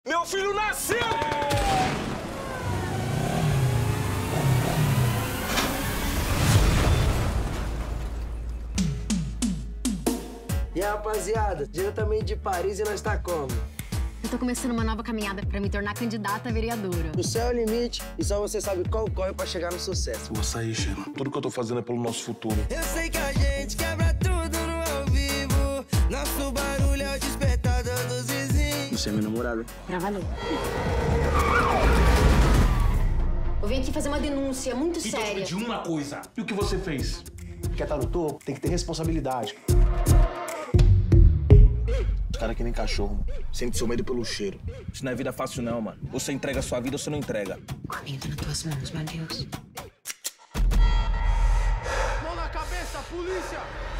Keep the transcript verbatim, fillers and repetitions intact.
Meu filho nasceu! E aí, rapaziada, diretamente de Paris e nós tá como? Eu tô começando uma nova caminhada pra me tornar candidata a vereadora. O céu é o limite e só você sabe qual corre pra chegar no sucesso. Vou sair, Sheila. Tudo que eu tô fazendo é pelo nosso futuro. Eu sei que a gente quebra tudo no ao vivo. Nosso barulho é o despertador dos vizinhos. Você é meu namorado. Pra valer. Eu vim aqui fazer uma denúncia muito Então eu séria. te pedi uma coisa. E o que você fez? Quer estar no topo, tem que ter responsabilidade. Os caras que nem cachorro, mano. Sente seu medo pelo cheiro. Isso não é vida fácil, não, mano. Ou você entrega a sua vida ou você não entrega. Comigo nas tuas mãos, meu Deus. Mão na cabeça, polícia!